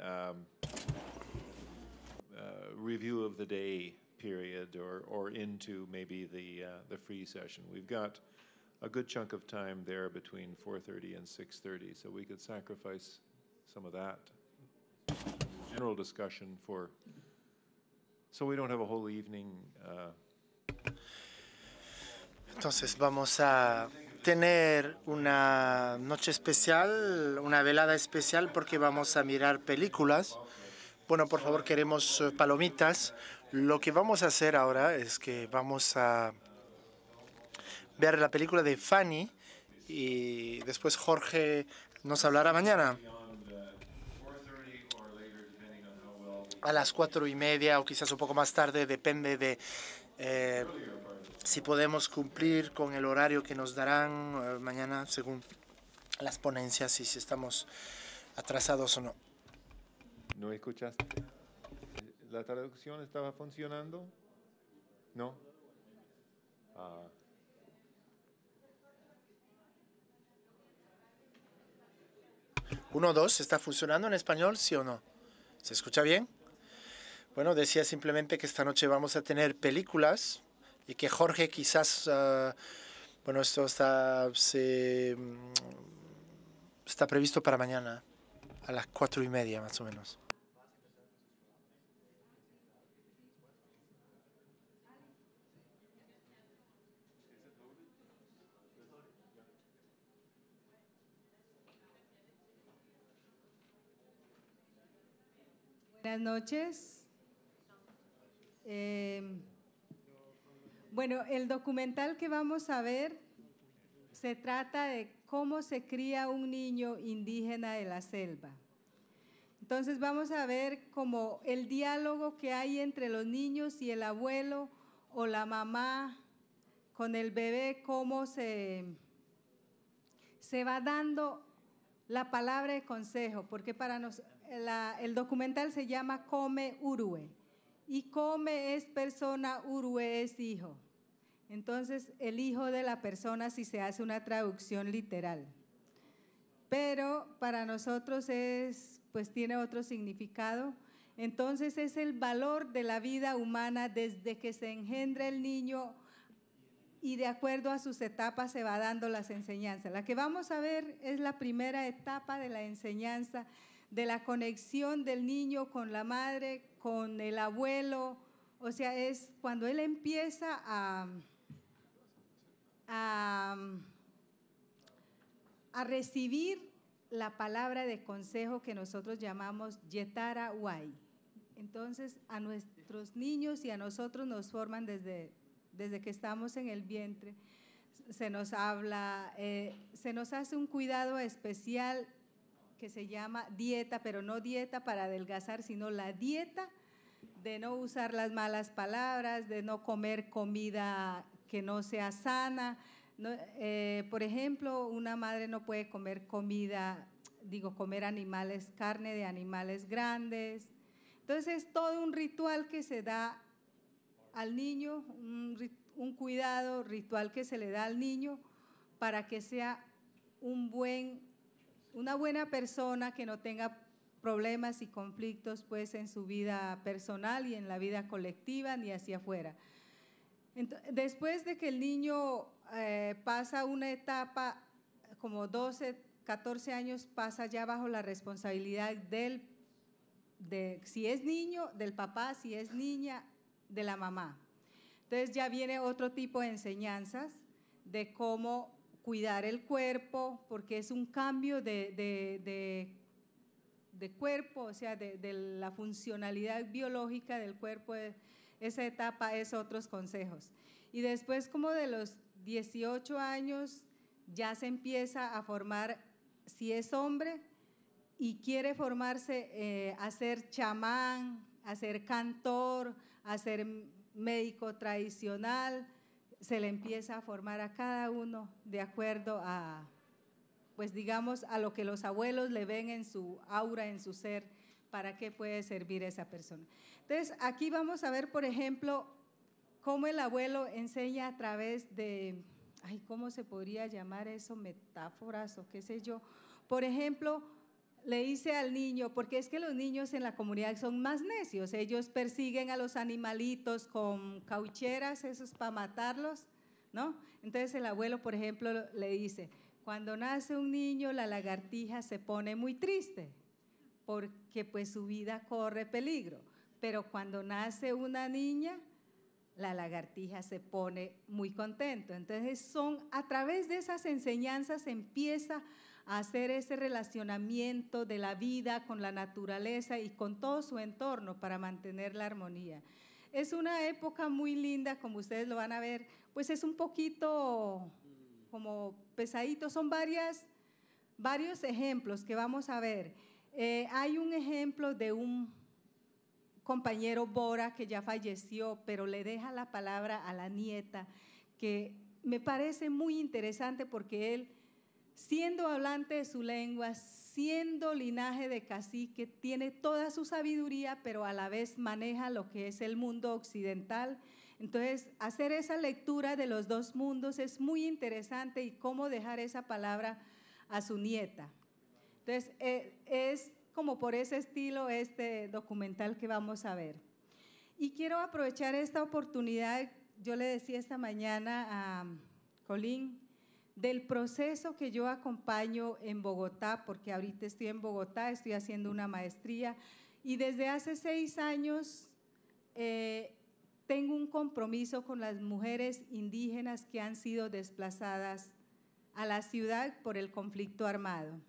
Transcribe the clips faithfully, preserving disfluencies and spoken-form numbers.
um, uh, review of the day period or, or into maybe the, uh, the free session. We've got a good chunk of time there between four thirty and six thirty, so we could sacrifice some of that general discussion for, so we don't have a whole evening. Uh, Entonces vamos a tener una noche especial, una velada especial porque vamos a mirar películas. Bueno, por favor, queremos palomitas. Lo que vamos a hacer ahora es que vamos a ver la película de Fanny y después Jorge nos hablará mañana a las cuatro y media o quizás un poco más tarde, depende de eh, si podemos cumplir con el horario que nos darán eh, mañana según las ponencias y si estamos atrasados o no. ¿No escuchaste? ¿La traducción estaba funcionando? ¿No? Ah. Uno, dos, ¿está funcionando en español, sí o no? ¿Se escucha bien? Bueno, decía simplemente que esta noche vamos a tener películas y que Jorge quizás, uh, bueno, esto está, se, está previsto para mañana a las cuatro y media más o menos. Buenas noches. Eh, bueno, el documental que vamos a ver se trata de cómo se cría un niño indígena de la selva. Entonces vamos a ver como el diálogo que hay entre los niños y el abuelo o la mamá con el bebé, cómo se, se va dando la palabra de consejo, porque para nosotros La, el documental se llama Come Urue, y Come es persona, Urue es hijo. Entonces, el hijo de la persona si se hace una traducción literal. Pero para nosotros es, pues tiene otro significado. Entonces, es el valor de la vida humana desde que se engendra el niño y de acuerdo a sus etapas se va dando las enseñanzas. La que vamos a ver es la primera etapa de la enseñanza, de la conexión del niño con la madre, con el abuelo, o sea, es cuando él empieza a, a, a recibir la palabra de consejo que nosotros llamamos Yetara Wai. Entonces, a nuestros niños y a nosotros nos forman desde, desde que estamos en el vientre, se nos habla, eh, se nos hace un cuidado especial que se llama dieta, pero no dieta para adelgazar, sino la dieta de no usar las malas palabras, de no comer comida que no sea sana. No, eh, por ejemplo, una madre no puede comer comida, digo, comer animales, carne de animales grandes. Entonces, es todo un ritual que se da al niño, un, un cuidado ritual que se le da al niño para que sea un buen una buena persona que no tenga problemas y conflictos pues en su vida personal y en la vida colectiva ni hacia afuera. Entonces, después de que el niño eh, pasa una etapa como doce, catorce años, pasa ya bajo la responsabilidad del, de, si es niño, del papá, si es niña, de la mamá. Entonces ya viene otro tipo de enseñanzas de cómo cuidar el cuerpo, porque es un cambio de, de, de, de cuerpo, o sea, de, de la funcionalidad biológica del cuerpo, esa etapa es otros consejos. Y después como de los dieciocho años ya se empieza a formar, si es hombre y quiere formarse eh, a ser chamán, a ser cantor, a ser médico tradicional, se le empieza a formar a cada uno de acuerdo a, pues digamos, a lo que los abuelos le ven en su aura, en su ser, para qué puede servir esa persona. Entonces, aquí vamos a ver, por ejemplo, cómo el abuelo enseña a través de, ay, ¿cómo se podría llamar eso? Metáforas o qué sé yo. Por ejemplo, le hice al niño, porque es que los niños en la comunidad son más necios, ellos persiguen a los animalitos con caucheras, eso es para matarlos, ¿no? Entonces el abuelo, por ejemplo, le dice, cuando nace un niño la lagartija se pone muy triste, porque pues su vida corre peligro, pero cuando nace una niña, la lagartija se pone muy contento. Entonces son, a través de esas enseñanzas se empieza a hacer ese relacionamiento de la vida con la naturaleza y con todo su entorno para mantener la armonía. Es una época muy linda, como ustedes lo van a ver, pues es un poquito como pesadito, son varias, varios ejemplos que vamos a ver. Eh, hay un ejemplo de un compañero Bora que ya falleció, pero le deja la palabra a la nieta, que me parece muy interesante porque él, siendo hablante de su lengua, siendo linaje de cacique, tiene toda su sabiduría, pero a la vez maneja lo que es el mundo occidental. Entonces, hacer esa lectura de los dos mundos es muy interesante y cómo dejar esa palabra a su nieta. Entonces, eh, es como por ese estilo este documental que vamos a ver. Y quiero aprovechar esta oportunidad, yo le decía esta mañana a Colín, del proceso que yo acompaño en Bogotá, porque ahorita estoy en Bogotá, estoy haciendo una maestría, y desde hace seis años eh, tengo un compromiso con las mujeres indígenas que han sido desplazadas a la ciudad por el conflicto armado.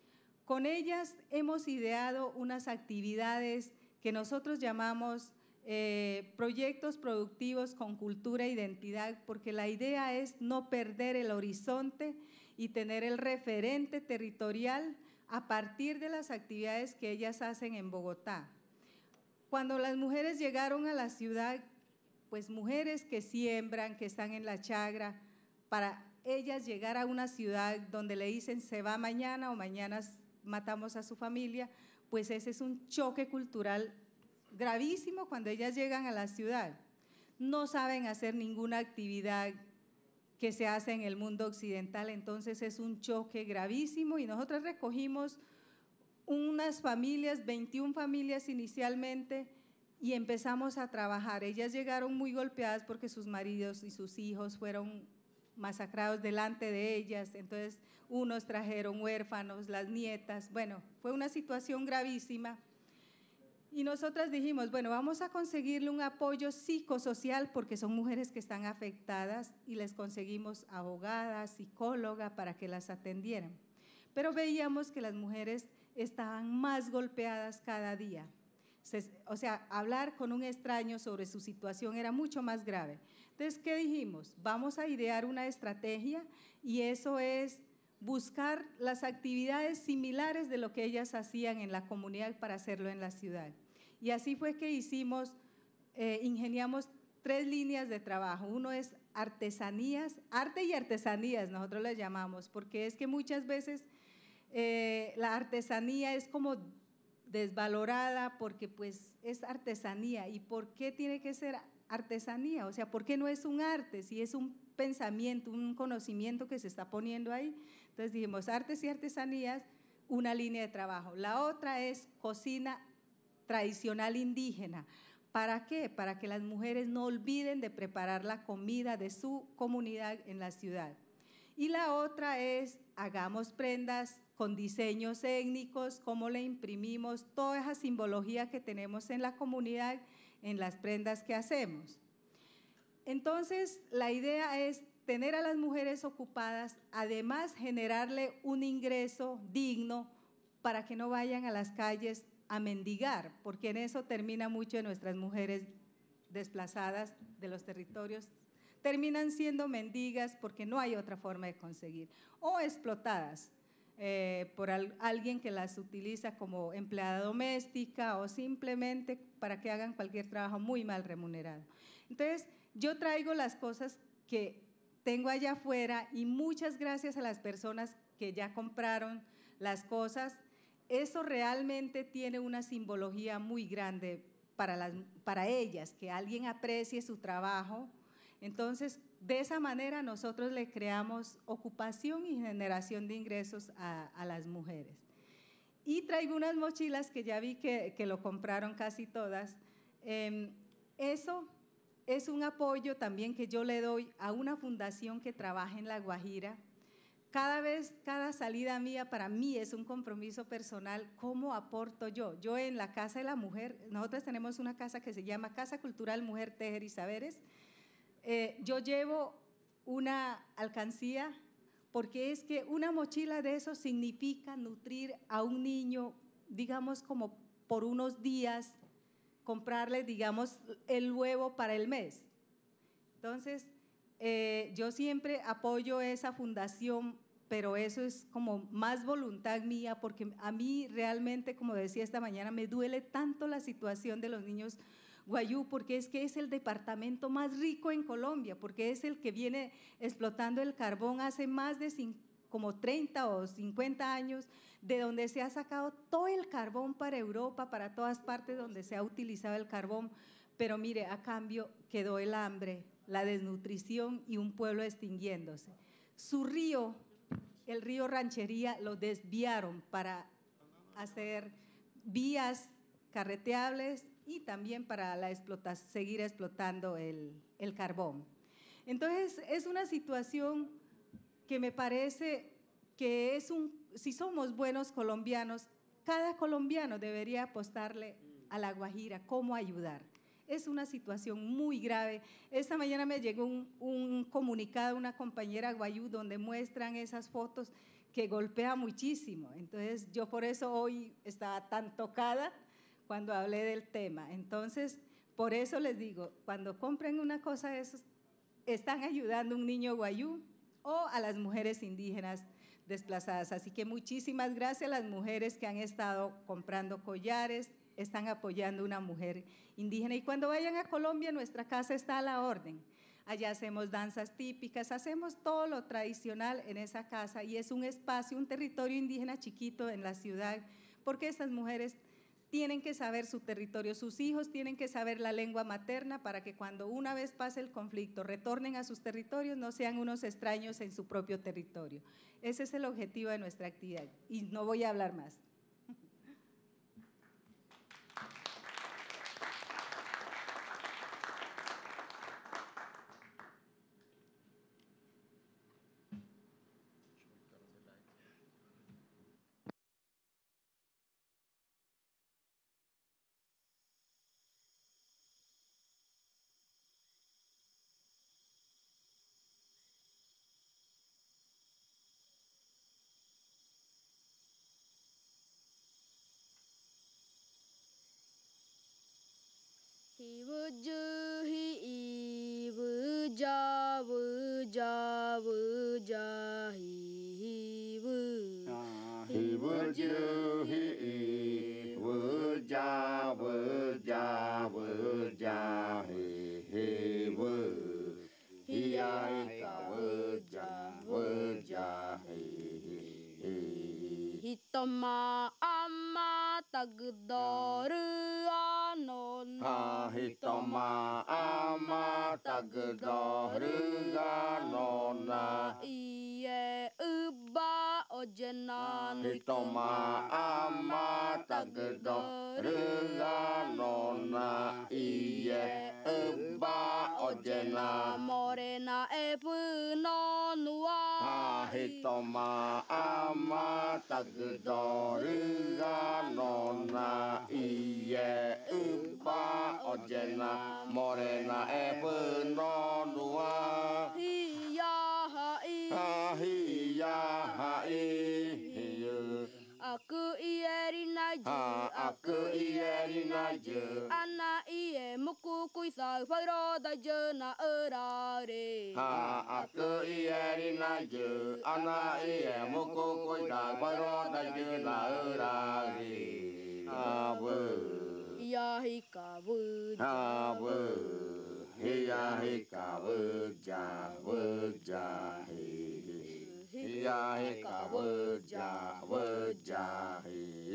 Con ellas hemos ideado unas actividades que nosotros llamamos eh, proyectos productivos con cultura e identidad, porque la idea es no perder el horizonte y tener el referente territorial a partir de las actividades que ellas hacen en Bogotá. Cuando las mujeres llegaron a la ciudad, pues mujeres que siembran, que están en la chagra, para ellas llegar a una ciudad donde le dicen se va mañana o mañana matamos a su familia, pues ese es un choque cultural gravísimo cuando ellas llegan a la ciudad. No saben hacer ninguna actividad que se hace en el mundo occidental, entonces es un choque gravísimo y nosotros recogimos unas familias, veintiuna familias inicialmente, y empezamos a trabajar. Ellas llegaron muy golpeadas porque sus maridos y sus hijos fueron masacrados delante de ellas, entonces unos trajeron huérfanos, las nietas, bueno, fue una situación gravísima. Y nosotras dijimos, bueno, vamos a conseguirle un apoyo psicosocial porque son mujeres que están afectadas y les conseguimos abogadas, psicóloga para que las atendieran. Pero veíamos que las mujeres estaban más golpeadas cada día. Se, o sea, hablar con un extraño sobre su situación era mucho más grave. Entonces, ¿qué dijimos? Vamos a idear una estrategia y eso es buscar las actividades similares de lo que ellas hacían en la comunidad para hacerlo en la ciudad. Y así fue que hicimos, eh, ingeniamos tres líneas de trabajo. Uno es artesanías, arte y artesanías, nosotros les llamamos, porque es que muchas veces eh, la artesanía es como desvalorada porque pues es artesanía. ¿Y por qué tiene que ser artesanía? O sea, ¿por qué no es un arte? Si es un pensamiento, un conocimiento que se está poniendo ahí. Entonces dijimos, artes y artesanías, una línea de trabajo. La otra es cocina tradicional indígena. ¿Para qué? Para que las mujeres no olviden de preparar la comida de su comunidad en la ciudad. Y la otra es, hagamos prendas con diseños étnicos, cómo le imprimimos toda esa simbología que tenemos en la comunidad en las prendas que hacemos. Entonces, la idea es tener a las mujeres ocupadas, además generarle un ingreso digno para que no vayan a las calles a mendigar, porque en eso termina mucho de nuestras mujeres desplazadas de los territorios, terminan siendo mendigas porque no hay otra forma de conseguir, o explotadas eh, por al, alguien que las utiliza como empleada doméstica o simplemente para que hagan cualquier trabajo muy mal remunerado. Entonces, yo traigo las cosas que tengo allá afuera y muchas gracias a las personas que ya compraron las cosas. Eso realmente tiene una simbología muy grande para, las, para ellas, que alguien aprecie su trabajo. Entonces, de esa manera nosotros le creamos ocupación y generación de ingresos a, a las mujeres. Y traigo unas mochilas que ya vi que, que lo compraron casi todas. Eh, eso es un apoyo también que yo le doy a una fundación que trabaja en La Guajira. Cada vez, cada salida mía, para mí es un compromiso personal. ¿Cómo aporto yo? Yo en la Casa de la Mujer, nosotros tenemos una casa que se llama Casa Cultural Mujer Tejer y Saberes. Eh, yo llevo una alcancía porque es que una mochila de eso significa nutrir a un niño, digamos, como por unos días, comprarle, digamos, el huevo para el mes. Entonces, eh, yo siempre apoyo esa fundación, pero eso es como más voluntad mía, porque a mí realmente, como decía esta mañana, me duele tanto la situación de los niños Guayú, porque es que es el departamento más rico en Colombia, porque es el que viene explotando el carbón hace más de cinco, como treinta o cincuenta años, de donde se ha sacado todo el carbón para Europa, para todas partes donde se ha utilizado el carbón, pero mire, a cambio quedó el hambre, la desnutrición y un pueblo extinguiéndose. Su río, el río Ranchería, lo desviaron para hacer vías carreteables y también para la explota, seguir explotando el, el carbón. Entonces, es una situación que me parece que es un, si somos buenos colombianos, cada colombiano debería apostarle a La Guajira, cómo ayudar. Es una situación muy grave. Esta mañana me llegó un, un comunicado de una compañera Guayú donde muestran esas fotos que golpea muchísimo. Entonces, yo por eso hoy estaba tan tocada cuando hablé del tema. Entonces, por eso les digo, cuando compren una cosa de esas, están ayudando a un niño Guayú o a las mujeres indígenas desplazadas. Así que muchísimas gracias a las mujeres que han estado comprando collares, están apoyando a una mujer indígena. Y cuando vayan a Colombia, nuestra casa está a la orden. Allá hacemos danzas típicas, hacemos todo lo tradicional en esa casa y es un espacio, un territorio indígena chiquito en la ciudad, porque estas mujeres tienen que saber su territorio, sus hijos tienen que saber la lengua materna para que cuando una vez pase el conflicto retornen a sus territorios, no sean unos extraños en su propio territorio. Ese es el objetivo de nuestra actividad y no voy a hablar más. Hi vuju hi vuja vuja vuja hi vu hi vuju hi vuja vuja vuja hi vu hi ai ka vuja vuja hi hitoma amma tagdoru anon ha hitoma ama tagdoru ganona iye uba ojenan hitoma ama tagdoru ganona iye uba ojena morena epuno nuwa ha hitoma ama tagdoru ganona iye uba ojena morena epuno nuwa hiya hai ha hiya hai aku ierina je ha aku ierina je ana ie muku kuisa fagro da je na erare ha aku ierina je ana ie muku kuisa fagro da je na erare ha bu ya hika bu ha bu hiya hika bu ja bu ja hi hiya hika bu ja bu ja hi